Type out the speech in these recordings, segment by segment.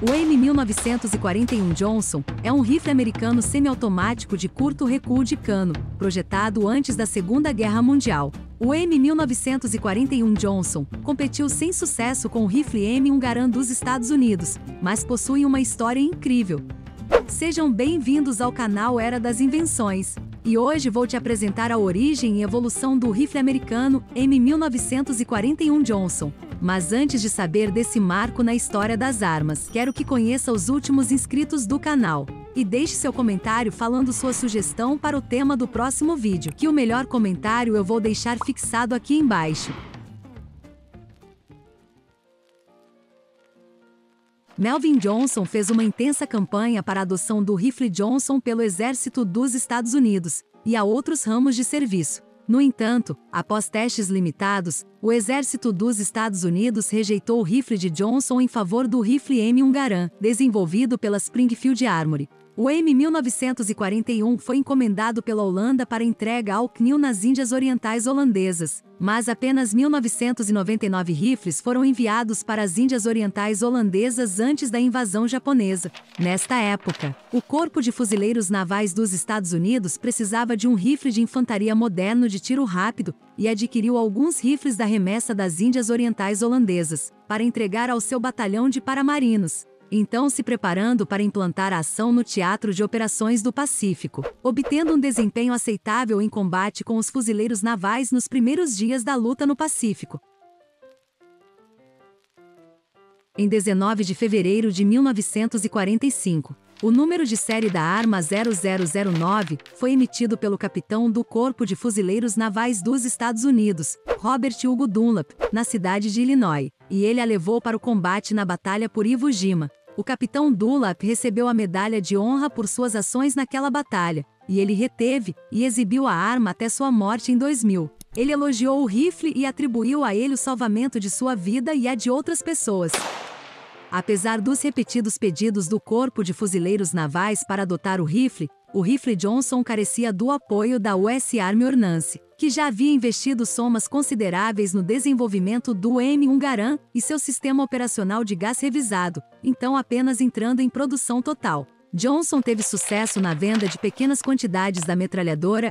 O M1941 Johnson é um rifle americano semiautomático de curto recuo de cano, projetado antes da Segunda Guerra Mundial. O M1941 Johnson competiu sem sucesso com o rifle M1 Garand dos Estados Unidos, mas possui uma história incrível. Sejam bem-vindos ao canal Era das Invenções, e hoje vou te apresentar a origem e evolução do rifle americano M1941 Johnson. Mas antes de saber desse marco na história das armas, quero que conheça os últimos inscritos do canal. E deixe seu comentário falando sua sugestão para o tema do próximo vídeo, que o melhor comentário eu vou deixar fixado aqui embaixo. Melvin Johnson fez uma intensa campanha para a adoção do rifle Johnson pelo Exército dos Estados Unidos e a outros ramos de serviço. No entanto, após testes limitados, o Exército dos Estados Unidos rejeitou o rifle de Johnson em favor do rifle M1 Garand, desenvolvido pela Springfield Armory. O M1941 foi encomendado pela Holanda para entrega ao CNIL nas Índias Orientais Holandesas, mas apenas 1.999 rifles foram enviados para as Índias Orientais Holandesas antes da invasão japonesa. Nesta época, o Corpo de Fuzileiros Navais dos Estados Unidos precisava de um rifle de infantaria moderno de tiro rápido e adquiriu alguns rifles da remessa das Índias Orientais Holandesas, para entregar ao seu batalhão de paramarinos. Então se preparando para implantar a ação no Teatro de Operações do Pacífico, obtendo um desempenho aceitável em combate com os fuzileiros navais nos primeiros dias da luta no Pacífico. Em 19 de fevereiro de 1945, o número de série da arma 0009 foi emitido pelo capitão do Corpo de Fuzileiros Navais dos Estados Unidos, Robert Hugo Dunlap, na cidade de Illinois, e ele a levou para o combate na Batalha por Iwo Jima. O capitão Dunlap recebeu a medalha de honra por suas ações naquela batalha, e ele reteve e exibiu a arma até sua morte em 2000. Ele elogiou o rifle e atribuiu a ele o salvamento de sua vida e a de outras pessoas. Apesar dos repetidos pedidos do Corpo de Fuzileiros Navais para adotar o rifle Johnson carecia do apoio da US Army Ordnance, que já havia investido somas consideráveis no desenvolvimento do M1 Garand e seu sistema operacional de gás revisado, então apenas entrando em produção total. Johnson teve sucesso na venda de pequenas quantidades da metralhadora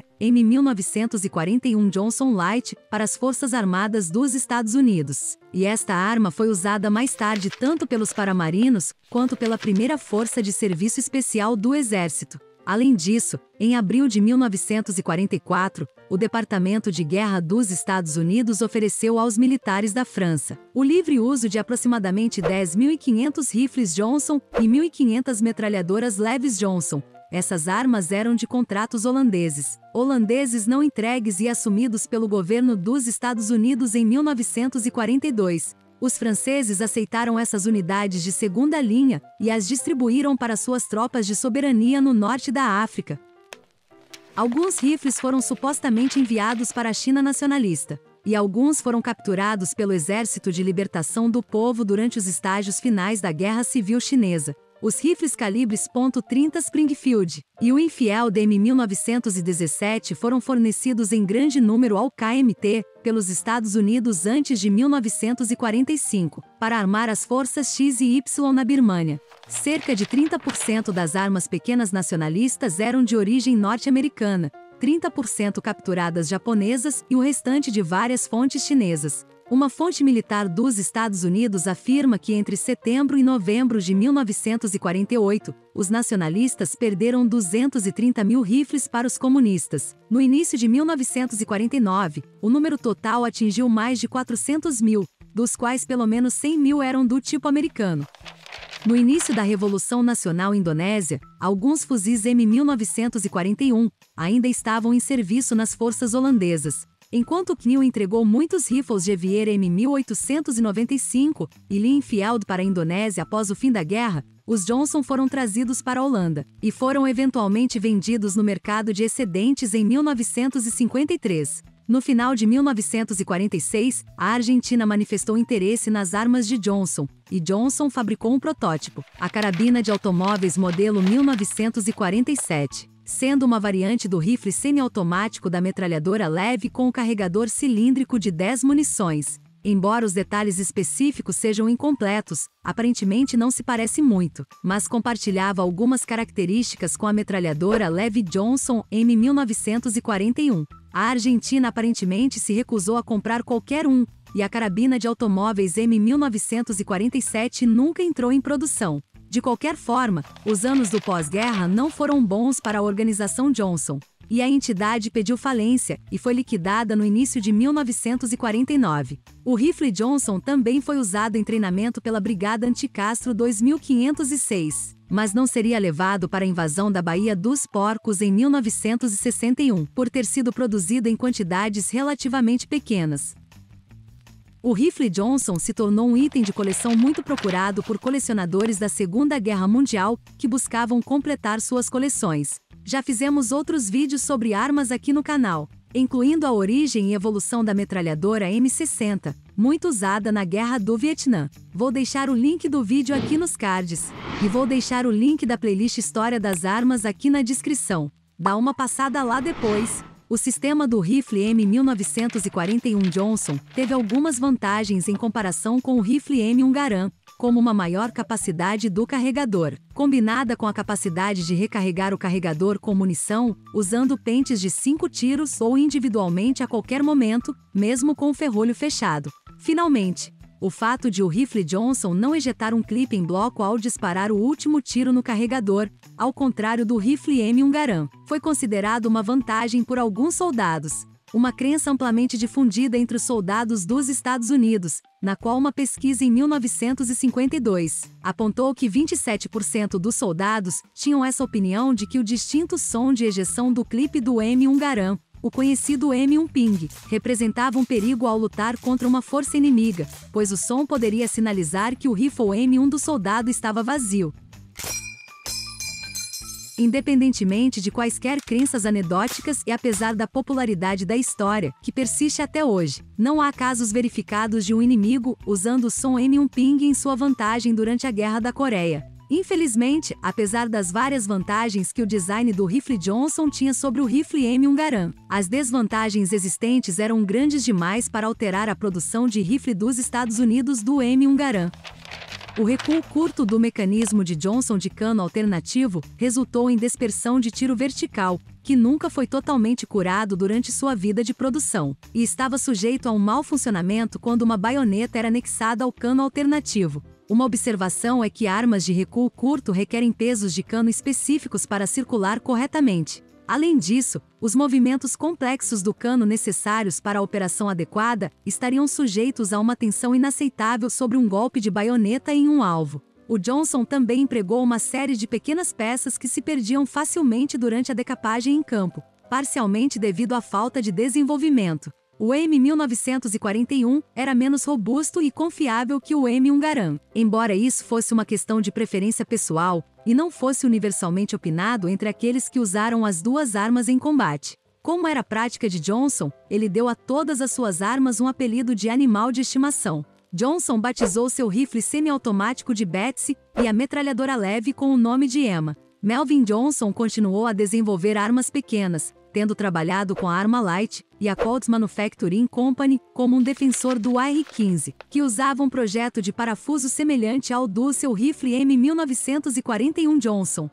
M1941 Johnson Light para as Forças Armadas dos Estados Unidos. E esta arma foi usada mais tarde tanto pelos paramarinos quanto pela primeira Força de Serviço Especial do Exército. Além disso, em abril de 1944, o Departamento de Guerra dos Estados Unidos ofereceu aos militares da França o livre uso de aproximadamente 10.500 rifles Johnson e 1.500 metralhadoras leves Johnson. Essas armas eram de contratos holandeses não entregues e assumidos pelo governo dos Estados Unidos em 1942. Os franceses aceitaram essas unidades de segunda linha e as distribuíram para suas tropas de soberania no norte da África. Alguns rifles foram supostamente enviados para a China nacionalista, e alguns foram capturados pelo Exército de Libertação do Povo durante os estágios finais da Guerra Civil Chinesa. Os rifles calibres .30 Springfield e o Enfield M1917 foram fornecidos em grande número ao KMT pelos Estados Unidos antes de 1945, para armar as forças X e Y na Birmânia. Cerca de 30% das armas pequenas nacionalistas eram de origem norte-americana, 30% capturadas japonesas e o restante de várias fontes chinesas. Uma fonte militar dos Estados Unidos afirma que entre setembro e novembro de 1948, os nacionalistas perderam 230 mil rifles para os comunistas. No início de 1949, o número total atingiu mais de 400 mil, dos quais pelo menos 100 mil eram do tipo americano. No início da Revolução Nacional Indonésia, alguns fuzis M1941 ainda estavam em serviço nas forças holandesas. Enquanto o CNIL entregou muitos rifles Gewehr M1895 e Lee Enfield para a Indonésia após o fim da guerra, os Johnson foram trazidos para a Holanda, e foram eventualmente vendidos no mercado de excedentes em 1953. No final de 1946, a Argentina manifestou interesse nas armas de Johnson, e Johnson fabricou um protótipo, a carabina de automóveis modelo 1947. Sendo uma variante do rifle semiautomático da metralhadora leve com o carregador cilíndrico de 10 munições. Embora os detalhes específicos sejam incompletos, aparentemente não se parece muito, mas compartilhava algumas características com a metralhadora Levi Johnson M1941. A Argentina aparentemente se recusou a comprar qualquer um, e a carabina de automóveis M1947 nunca entrou em produção. De qualquer forma, os anos do pós-guerra não foram bons para a organização Johnson, e a entidade pediu falência e foi liquidada no início de 1949. O rifle Johnson também foi usado em treinamento pela Brigada Anticastro 2506, mas não seria levado para a invasão da Baía dos Porcos em 1961, por ter sido produzido em quantidades relativamente pequenas. O rifle Johnson se tornou um item de coleção muito procurado por colecionadores da Segunda Guerra Mundial que buscavam completar suas coleções. Já fizemos outros vídeos sobre armas aqui no canal, incluindo a origem e evolução da metralhadora M60, muito usada na Guerra do Vietnã. Vou deixar o link do vídeo aqui nos cards, e vou deixar o link da playlist História das Armas aqui na descrição. Dá uma passada lá depois. O sistema do rifle M1941 Johnson teve algumas vantagens em comparação com o rifle M1 Garand, como uma maior capacidade do carregador, combinada com a capacidade de recarregar o carregador com munição, usando pentes de 5 tiros ou individualmente a qualquer momento, mesmo com o ferrolho fechado. Finalmente, o fato de o rifle Johnson não ejetar um clipe em bloco ao disparar o último tiro no carregador, ao contrário do rifle M1 Garand, foi considerado uma vantagem por alguns soldados. Uma crença amplamente difundida entre os soldados dos Estados Unidos, na qual uma pesquisa em 1952 apontou que 27% dos soldados tinham essa opinião de que o distinto som de ejeção do clipe do M1 Garand, o conhecido M1 Ping, representava um perigo ao lutar contra uma força inimiga, pois o som poderia sinalizar que o rifle M1 do soldado estava vazio. Independentemente de quaisquer crenças anedóticas e apesar da popularidade da história, que persiste até hoje, não há casos verificados de um inimigo usando o som M1 Ping em sua vantagem durante a Guerra da Coreia. Infelizmente, apesar das várias vantagens que o design do rifle Johnson tinha sobre o rifle M1 Garand, as desvantagens existentes eram grandes demais para alterar a produção de rifle dos Estados Unidos do M1 Garand. O recuo curto do mecanismo de Johnson de cano alternativo resultou em dispersão de tiro vertical, que nunca foi totalmente curado durante sua vida de produção, e estava sujeito a um mau funcionamento quando uma baioneta era anexada ao cano alternativo. Uma observação é que armas de recuo curto requerem pesos de cano específicos para circular corretamente. Além disso, os movimentos complexos do cano necessários para a operação adequada estariam sujeitos a uma tensão inaceitável sobre um golpe de baioneta em um alvo. O Johnson também empregou uma série de pequenas peças que se perdiam facilmente durante a decapagem em campo, parcialmente devido à falta de desenvolvimento. O M1941 era menos robusto e confiável que o M1 Garand, embora isso fosse uma questão de preferência pessoal e não fosse universalmente opinado entre aqueles que usaram as duas armas em combate. Como era prática de Johnson, ele deu a todas as suas armas um apelido de animal de estimação. Johnson batizou seu rifle semiautomático de Betsy e a metralhadora leve com o nome de Emma. Melvin Johnson continuou a desenvolver armas pequenas, tendo trabalhado com a arma Light e a Colts Manufacturing Company como um defensor do AR-15, que usava um projeto de parafuso semelhante ao do seu rifle M1941 Johnson.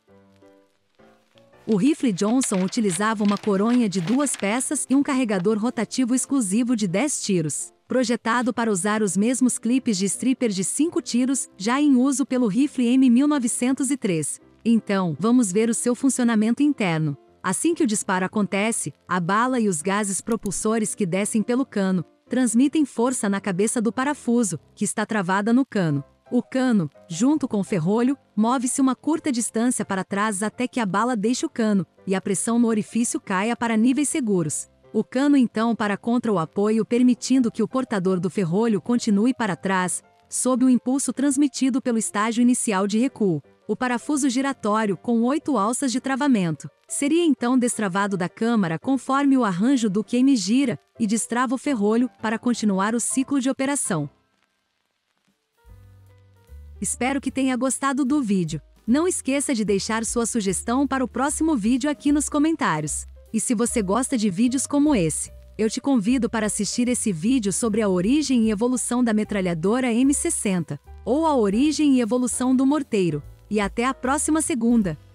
O rifle Johnson utilizava uma coronha de 2 peças e um carregador rotativo exclusivo de 10 tiros, projetado para usar os mesmos clipes de stripper de 5 tiros, já em uso pelo rifle M1903. Então, vamos ver o seu funcionamento interno. Assim que o disparo acontece, a bala e os gases propulsores que descem pelo cano transmitem força na cabeça do parafuso, que está travada no cano. O cano, junto com o ferrolho, move-se uma curta distância para trás até que a bala deixe o cano, e a pressão no orifício caia para níveis seguros. O cano então para contra o apoio, permitindo que o portador do ferrolho continue para trás, sob o impulso transmitido pelo estágio inicial de recuo. O parafuso giratório, com 8 alças de travamento, seria então destravado da câmara conforme o arranjo do queime gira, e destrava o ferrolho para continuar o ciclo de operação. Espero que tenha gostado do vídeo. Não esqueça de deixar sua sugestão para o próximo vídeo aqui nos comentários. E se você gosta de vídeos como esse, Eu te convido para assistir esse vídeo sobre a origem e evolução da metralhadora M60, ou a origem e evolução do morteiro. E até a próxima segunda!